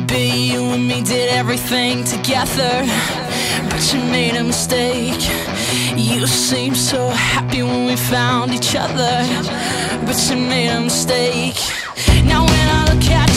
Baby, you and me did everything together, but you made a mistake. You seemed so happy when we found each other, but you made a mistake. Now when I look at